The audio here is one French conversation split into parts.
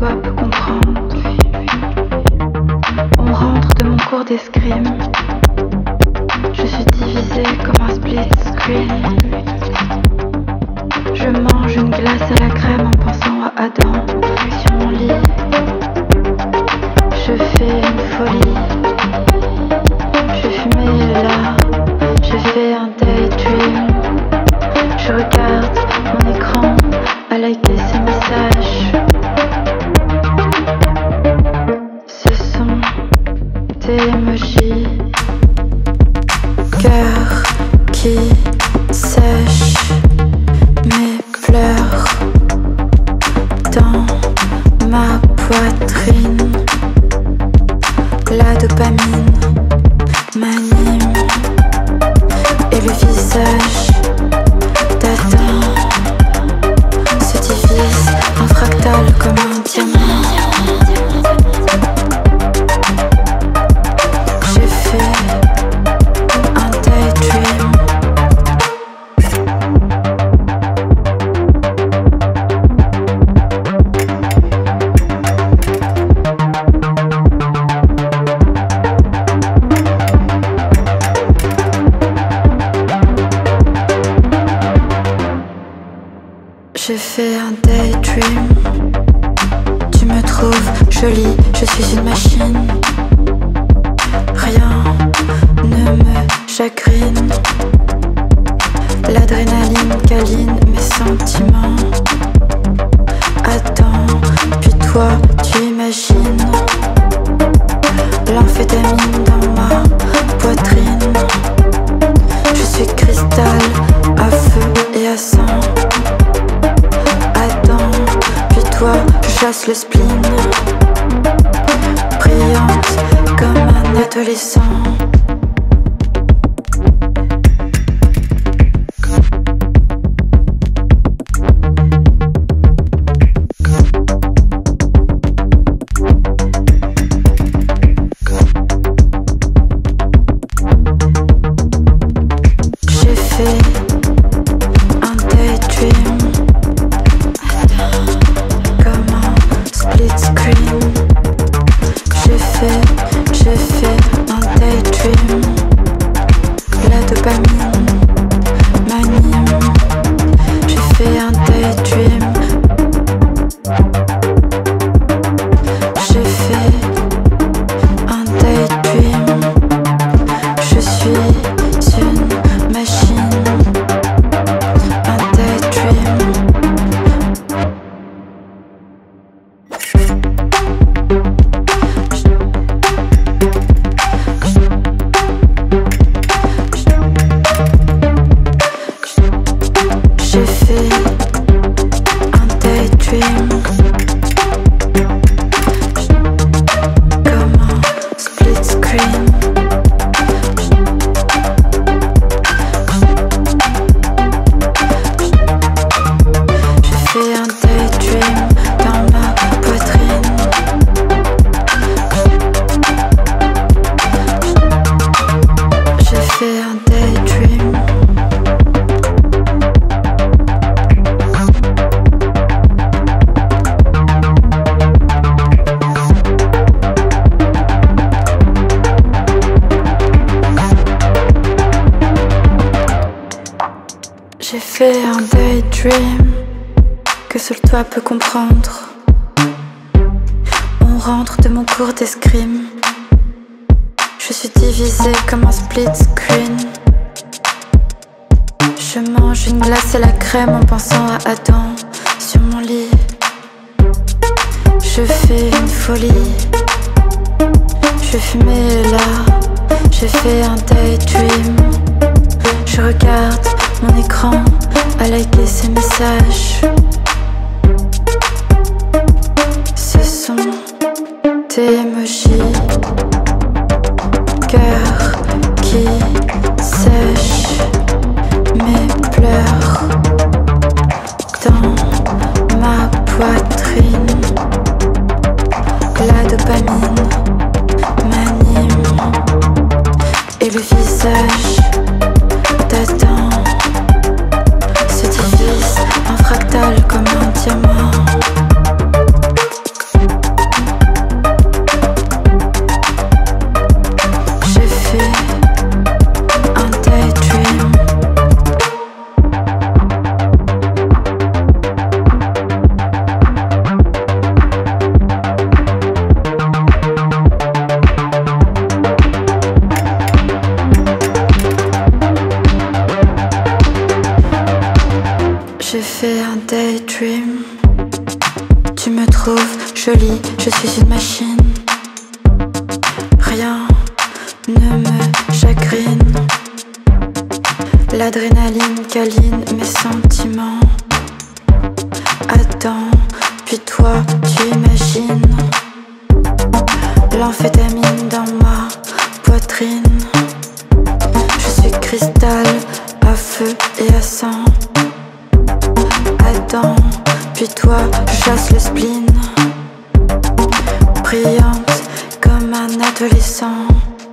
toi peut comprendre. On rentre de mon cours d'escrime. Je suis divisée comme un split screen. Je mange une glace à la crème en pensant à Adam sur mon lit. Je fais une folie. Je fumais là. Je fais un daydream. Je regarde mon écran à liker ses messages. Ce sont des emojis. Cœur qui sèche mes pleurs dans ma poitrine. La dopamine m'anime et le visage d'Adam se divise en fractal comme un diamant. J'ai fait un daydream. J'ai fait un daydream. Tu me trouves jolie, je suis une machine. Rien ne me chagrine. L'adrénaline câline mes sentiments. Attends, puis toi tu imagines l'amphétamine dans ma poitrine. Je suis cristal à feu et à sang. Toi, je chasse le spleen, brillante comme un adolescent. J'ai fait un daydream. J'ai fait un daydream. La dopamine m'anime. J'ai fait un daydream. J'ai fait un daydream. Je suis une machine. Un daydream. J'ai fait un daydream. Comme un split screen. J'ai fait un daydream dans ma poitrine. J'ai fait un daydream. J'ai fait un daydream que seul toi peut comprendre. On rentre de mon cours d'escrime. Je suis divisée comme un split screen. Je mange une glace à la crème en pensant à Adam sur mon lit. Je fais une folie. Je fumais là. J'ai fait un daydream. Je regarde mon écran à liker ses messages. Ce sont des emojis. Cœur qui sèche mes pleurs dans ma poitrine. La dopamine m'anime et le visage d'Adam se divise en fractal comme un diamant. trouve jolie, je suis une machine. Rien ne me chagrine. L'adrénaline câline mes sentiments. Attends, puis toi tu imagines l'amphétamine dans ma poitrine. Je suis cristal à feu et à sang. Attends, puis toi je chasse le spleen. Brillante comme un adolescent.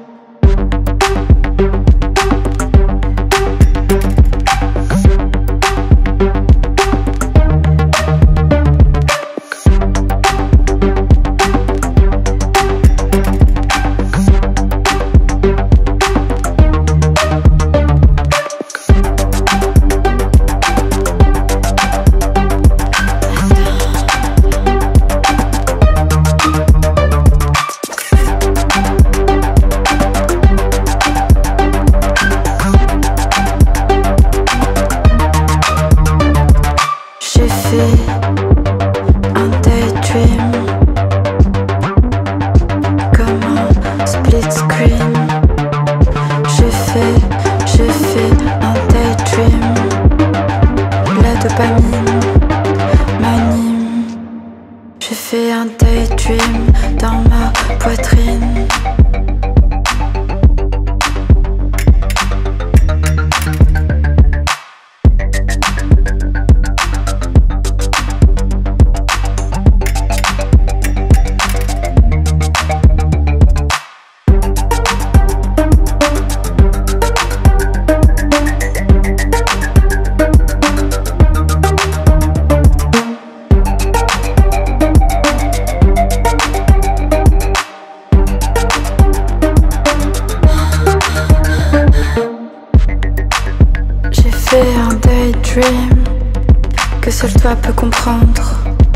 Que seul toi peux comprendre.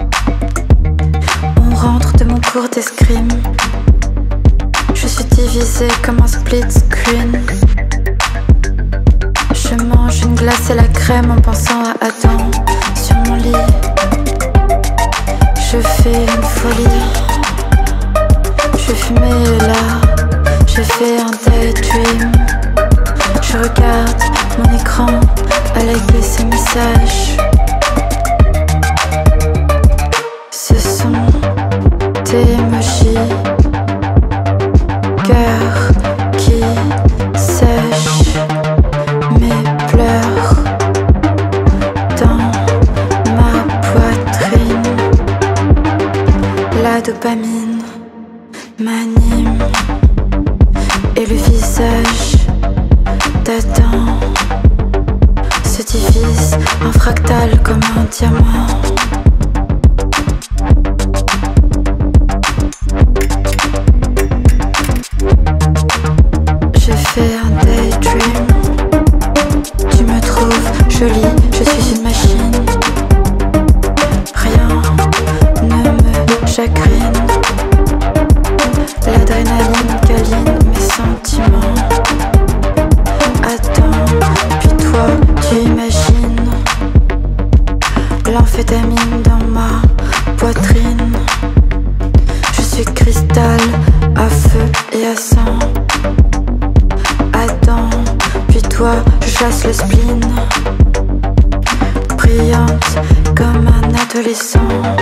On rentre de mon cours d'escrime. Je suis divisée comme un split screen. Je mange une glace et la crème en pensant à Adam sur mon lit. Je fais une folie. Je fumais là. Je fais un daydream. Je regarde mon écran à liker ces messages. Ce sont des emojis, cœur qui sèche mes pleurs dans ma poitrine. La dopamine m'anime et le visage d'Adam se divise en fractal comme un diamant. J'ai fait un daydream. Tu me trouves jolie, je suis une machine. Rien ne me chagrine. L'adrénaline câline mes sentiments. Attends, puis toi tu imagines l'amphétamine dans ma poitrine. Je suis cristal à feu et à sang. Attends, puis toi je chasse le spleen. Brillante comme un adolescent.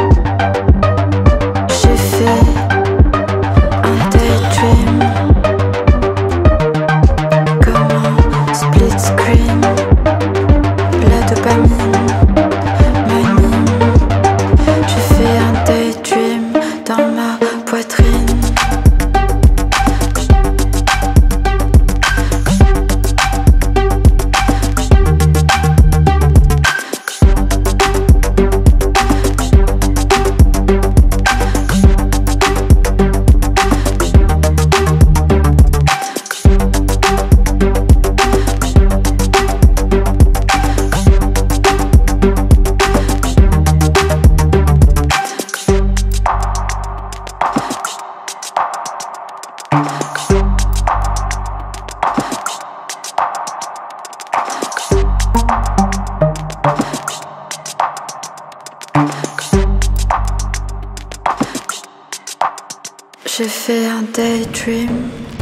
J'ai fait un daydream. Split screen, la dopamine m'anime. Je fais un daydream dans ma poitrine. J'ai fait un daydream.